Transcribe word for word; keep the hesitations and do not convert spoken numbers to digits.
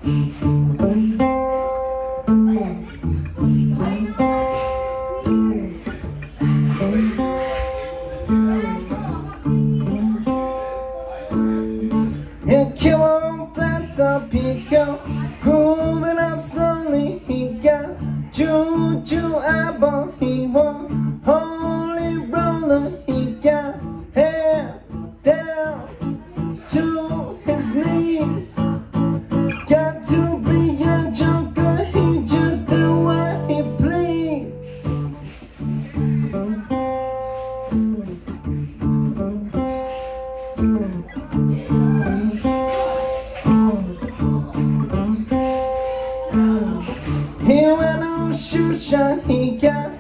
He came on flat top, he go grooving up slowly. He got juju eyeball, he won holy roller. He got hair down to his knees. Got to be a joker, he just do what he please. He went on shoot shot, he got